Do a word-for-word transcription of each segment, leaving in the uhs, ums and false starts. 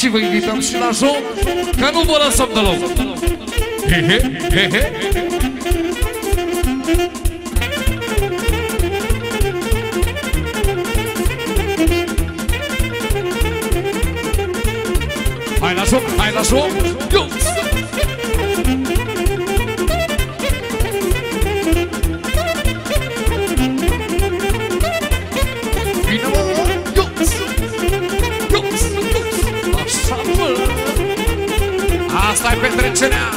și vă invităm și la joc, că nu vă lăsăm deloc. He, he, he, he. Hai la joc, hai la joc, eu! Vine mă, eu! Eu! Așa mă! Asta-i petrecerea!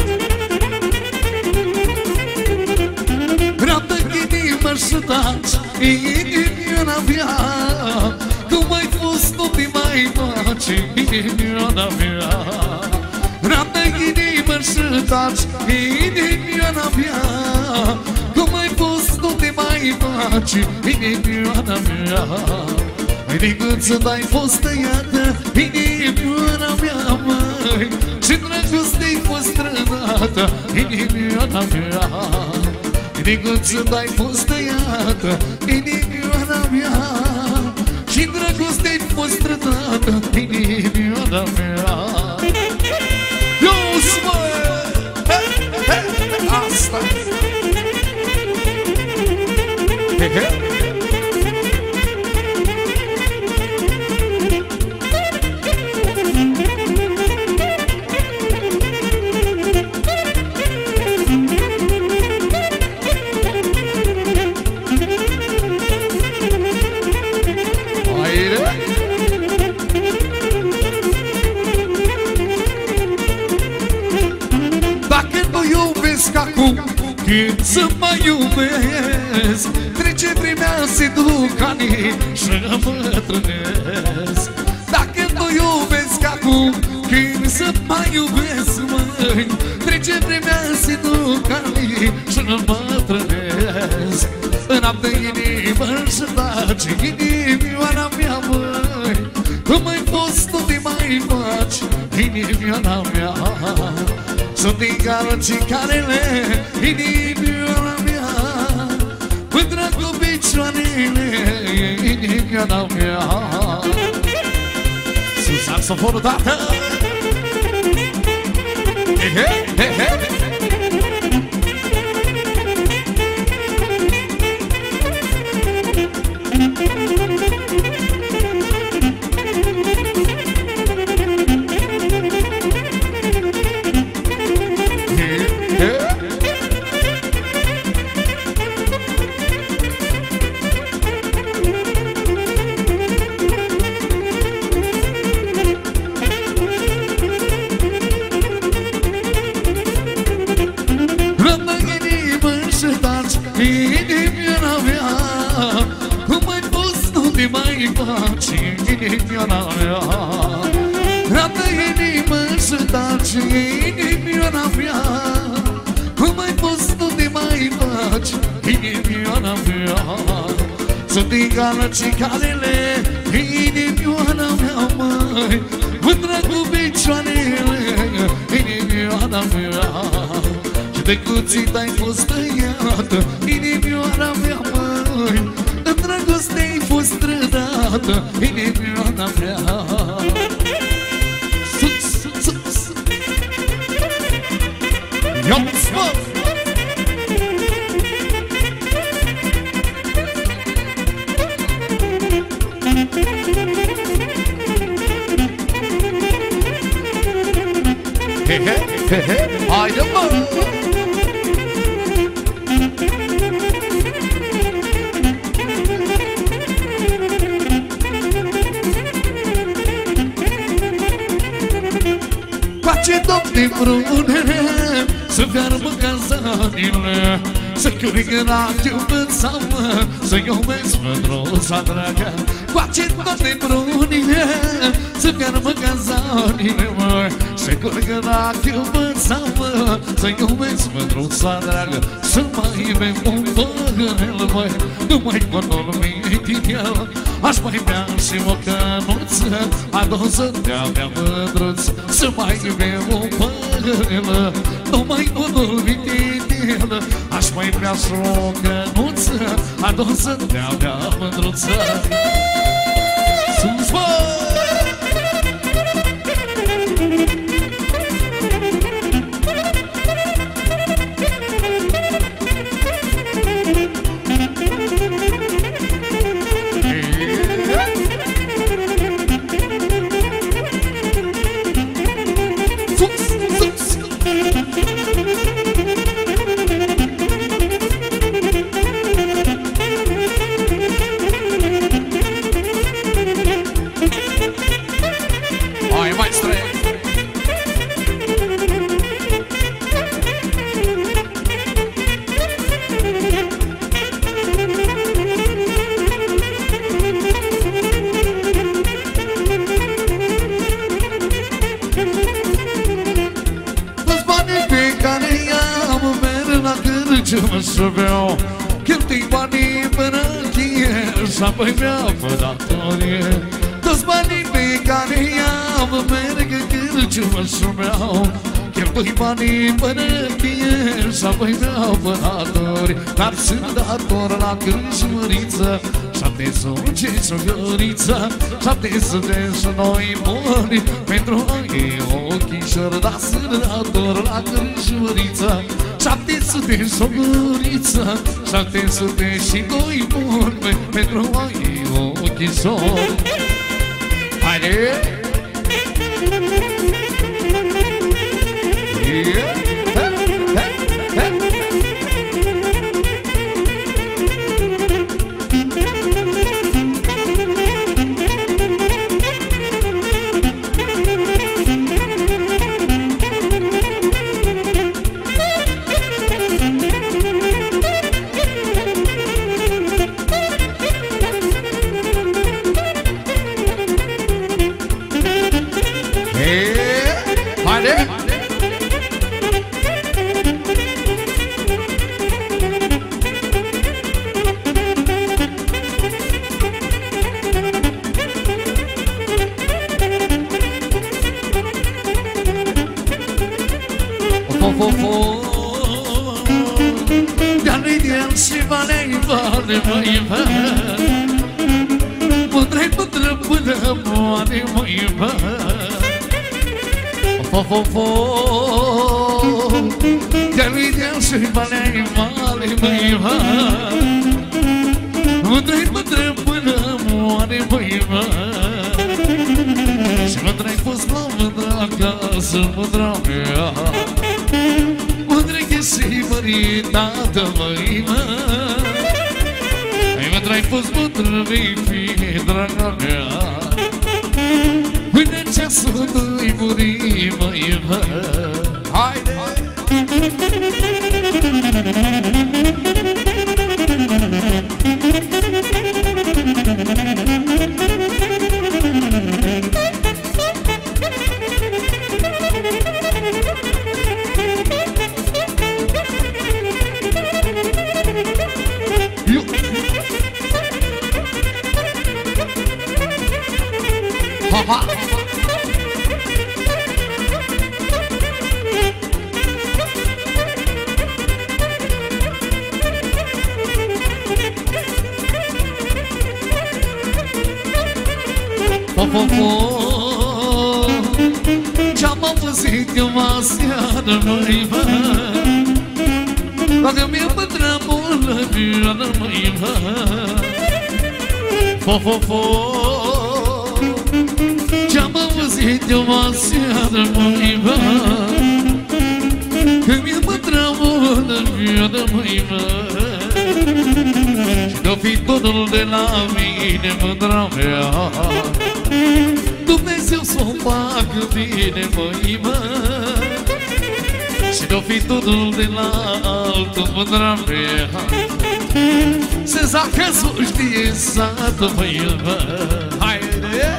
Vreau-te ghinimă și dați inimioara mea, cum ai fost, nu te mai face inimioara mea. Vreau-te ghinimă și dați inimioara mea, cum ai fost, nu te mai face inimioara mea. De când să ai fost tăiată inimioara mea, măi, și dragoste-i fost trădată inimioara mea. De când să ai fost tăiată inimioara mea, și dragoste-i fost trădată inimioara mea. Eu-s mă! Asta! He, he. Acum când să mă iubesc, trece vremea, se duc anii și îmbătrânesc. Dacă nu iubesc acum când să mă iubesc, măi, trece vremea, se duc anii și îmbătrânesc. În-aptă inimă și taci inimioara mea, măi, cum ai fost, nu te mai faci inimioara mea. Sunt din galăcicarele inimioara mea, mândră cu picioarele inimioara mea. Sus saxofonul, tată! He, he, he, he. Inimioara mea, rată inimă și taci inimioara mea, cum ai fost, nu te mai faci inimioara mea. Sunt din galăcicarele inimioara mea, măi, mândră cu picioarele inimioara mea. Și de cuțit ai fost tăiată inimioara mea, măi, în dragoste-i fost trădată inimioara mea. Sus, sus, sus. Eu-s mă! He, he, he, he. Haide, mă! Face, Doamne, brunele, să fiarbă cazanile, să curgă rachiul în seamă, să iubesc mândruța dragă. Face, Doamne, brunele, să fiarbă cazanile, măi, să curgă rachiul în seamă, să iubesc mândruța dragă. Să mai bem un păhărel, măi, numai cu dormit din el. Aș mai bea și o cănuță, a doză de-a mea mândruță. Să mai bem un păhărel, numai cu dormit din el. Aș mai bea și o cănuță, a doză de-a mea mândruță. Sus, mă! ce mă să beau. Cheltui banii până încheie și apoi beau pe datorie. Toți banii pe care i-am merg în cârciumă să beau. Cheltui banii până încheie și apoi beau pe datorie. Dar sunt dator la cârciumăriță, șapte sute și o găriță, șapte sute și noi buni pentru ai ochișori. Dar sunt dator la cârciumăriță, șapte sute și o găriță, șapte sute și doi buni pentru ai ochișori. Haide! Yeah. Ce-am auzit eu aseară, măi, bă, dacă mi-e pătră mulă vioară, măi, bă, fo, fo, fo. Ce-am auzit eu aseară, măi, bă, că mi-e pătră mulă vioară, măi, bă, și de-o fi totul de la mine, mândra mea, Dumnezeu să o facă bine, măi, mă, și de-o fi totul de la altul, mândra mea, se zacă s-o știe satul, măi, mă, haide!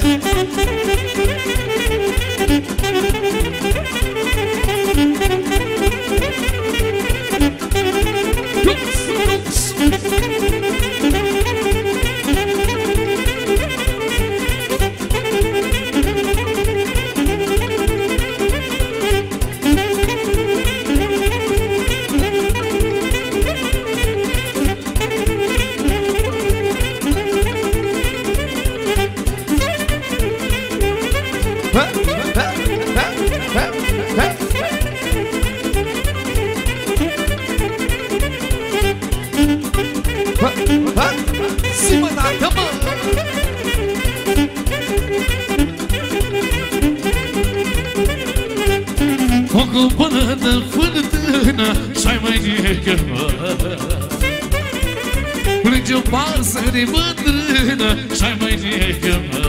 Focul până de fântână și-ai mai negă, mă, plânge o pasăre bătrână și-ai mai negă, mă,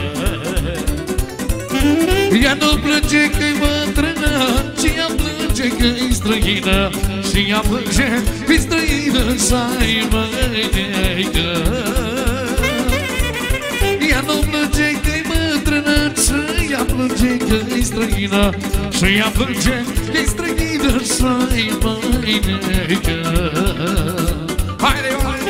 ea nu plânge că-i bătrână, ci ea plânge că-i străină, și ea plânge că-i străină și-ai mai negă. Ea nu plânge că-i bătrână, ci ea plânge că-i străină și ea plânge că-i străină și-i mai necă. Haide, haide!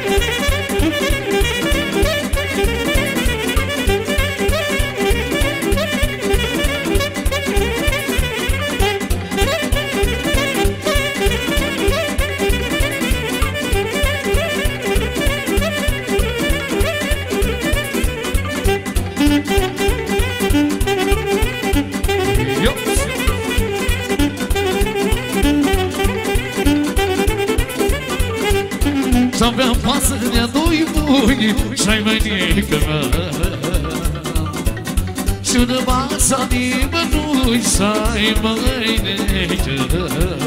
S-aveam pasărea doi buni și-ai mănică și rămasa nimănui să-i mănică.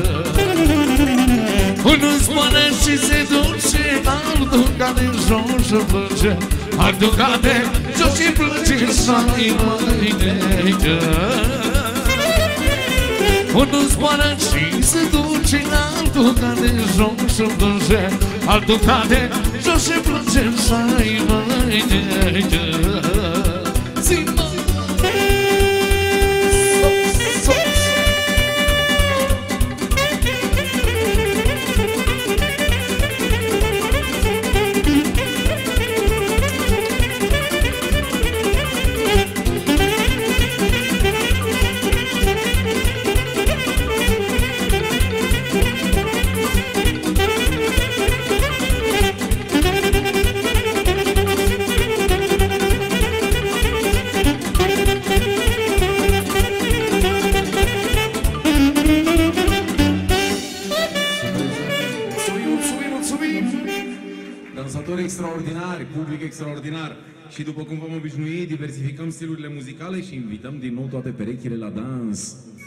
Unul spune și se duce, altul cade jos și plânge, altul cade jos și plânge să-i mănică. Unul zboară și se duce, altul cade jos și plânge, altul cade jos și plânge să-i mănâncă. Zi-mă! Dansatori extraordinari, public extraordinar. Și după cum vom obișnui, diversificăm stilurile muzicale și invităm din nou toate perechile la dans.